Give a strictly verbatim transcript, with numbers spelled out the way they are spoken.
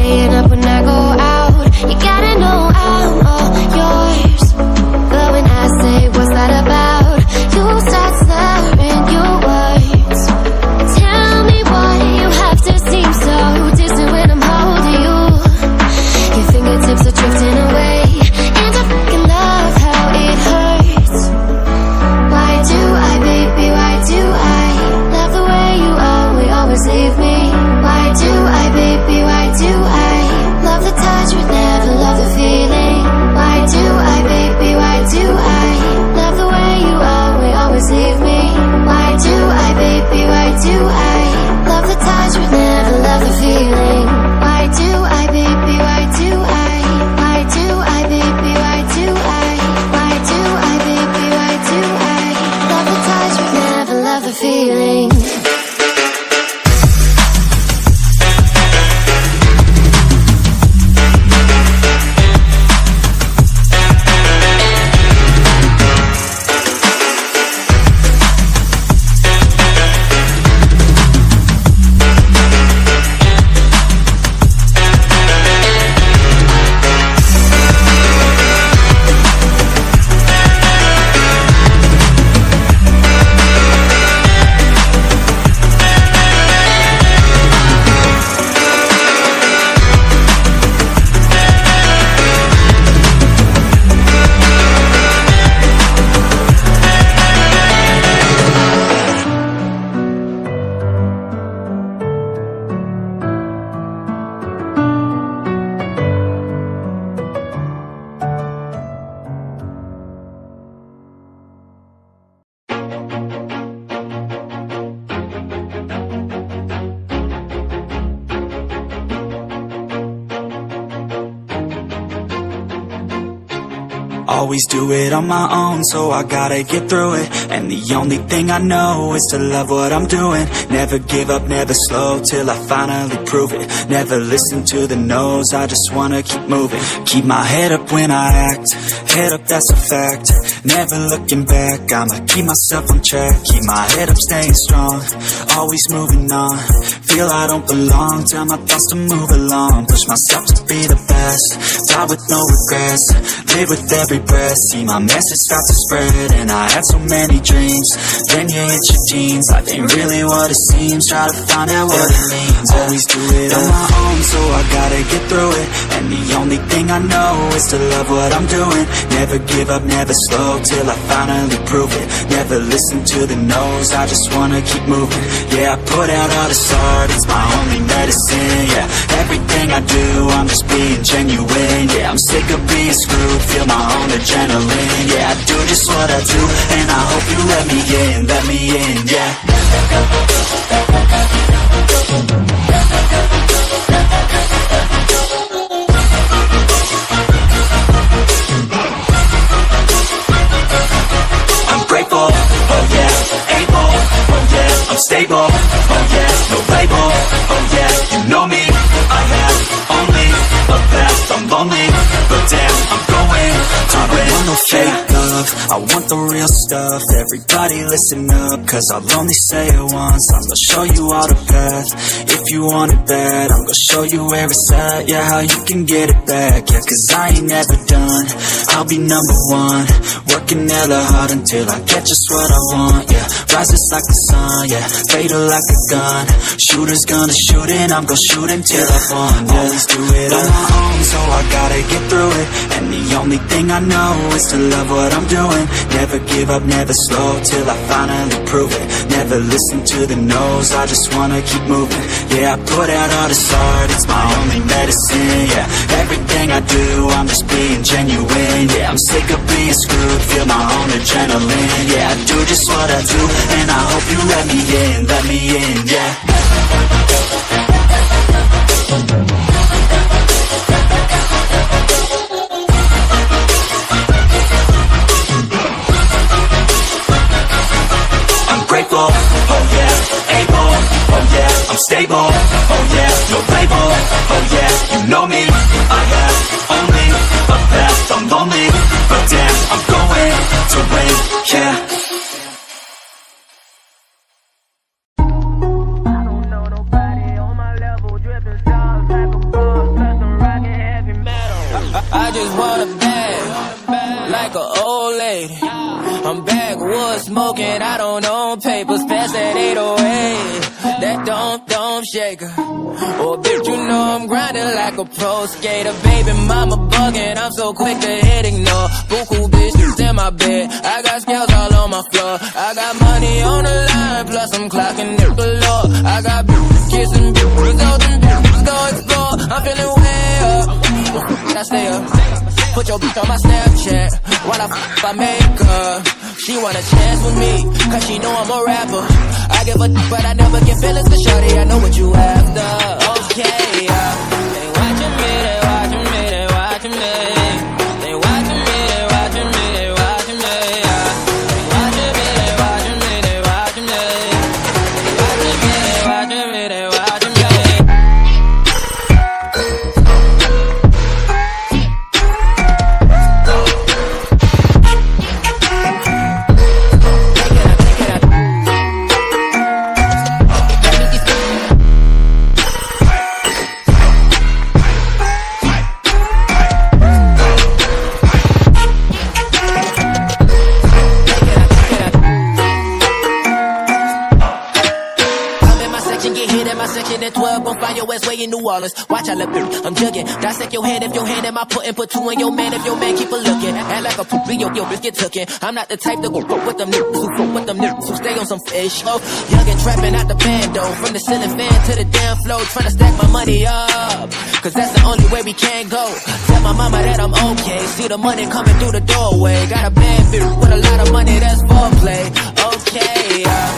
staying up when I go out. You gotta know I'm all yours. But when I say what's that about, you start slurring your words. Tell me why you have to seem so distant when I'm holding you. Your fingertips are drifting away, and I fucking love how it hurts. Why do I, baby, why do I love the way you always, always leave me? Why do I, baby, why do I love the touch but never love the feeling? Why do I, baby, why do I love the way you always, always leave me? Why do I, baby, why do I love the touch but never love the feeling? Why do I, baby, why do I? Why do I, baby, why do I? Why do I, baby, why do I love the touch but never love the feeling? Always do it on my own, so I gotta get through it. And the only thing I know is to love what I'm doing. Never give up, never slow, till I finally prove it. Never listen to the no's, I just wanna keep moving. Keep my head up when I act, head up, that's a fact. Never looking back, I'ma keep myself on track. Keep my head up, staying strong, always moving on. Feel I don't belong, tell my thoughts to move along. Push myself to be the best, die with no regrets. Live with every breath, see my message start to spread. And I had so many dreams, then you hit your teens. Life ain't really what it seems, try to find out what it means. Always do it on my own, so I gotta get through it. And the only thing I know is to love what I'm doing. Never give up, never slow, till I finally prove it. Never listen to the no's, I just wanna keep moving. Yeah, I put out all this art, it's my only medicine. Yeah, everything I do, I'm just being genuine. Yeah, I'm sick of being screwed, feel my own adrenaline. Yeah, I do just what I do, and I hope you let me in, let me in, yeah. I'm grateful, oh yeah, able, oh yeah, I'm stable, oh yeah, no label, oh yeah, you know me, I have only a past, I'm lonely, but damn, I'm going to win. I want no fake love, I want the real stuff. Everybody listen up, cause I'll only say it once. I'm gonna show you all the path, if you want it bad. I'm gonna show you where it's at, yeah, how you can get it back. Yeah, cause I ain't never done, I'll be number one. Working hella hard until I get just what I want, yeah. Rises like the sun, yeah, fatal like a gun. Shooter's gonna shoot and I'm gonna shoot until I won, yeah. Always do it on my own, so I gotta get through it. And the only thing I know is to love what I'm doing. Never give up, never slow, till I finally prove it. Never listen to the no's, I just wanna keep moving. Yeah, I put out all this art, it's my only medicine. Yeah, everything I do, I'm just being genuine. Yeah, I'm sick of being screwed, feel my own adrenaline. Yeah, I do just what I do, and I hope you let me in, let me in, yeah. Grateful, oh yeah, able, oh yeah, I'm stable, oh yeah, no label, oh yeah, you know me, I have only a path, I'm lonely, but damn, I'm going to win, yeah. I don't know nobody on my level, dripping stars like a boss. just want a bag, like an old lady. I'm backwoods smoking, I don't own papers, pass that eight oh eight, that don't, don't shaker. Oh bitch, you know I'm grinding like a pro skater. Baby mama bugging, I'm so quick to hit ignore. Buku bitches in my bed, I got scales all on my floor. I got money on the line, plus I'm clocking it below. I got bitches kissing bitches, all them bitches go explore. I'm feeling way up, I stay up. Put your bitch on my Snapchat while I f I make her. She want a chance with me, cause she know I'm a rapper. I give a d but I never get feelings to shorty, I know what you after. Okay, uh, they watching me, they watching me, they watching me. They watching me, they watching me, they watching me. Uh, they watching me, they watching me, they watching me. They watching me, they watching me, they watching me. In New Orleans, watch I look good, I'm jugging. Dissect your hand if your hand am I putting, put two in your man if your man keep a looking. Act like a poopy, yo, yo, bitch get tookin'. I'm not the type to go fuck with them niggas who fuck with them niggas who stay on some fish. Oh, young and trapping out the bando, from the ceiling fan to the damn floor, trying to stack my money up, cause that's the only way we can go. Tell my mama that I'm okay, see the money coming through the doorway. Got a bad bitch with a lot of money, that's foreplay. Okay, uh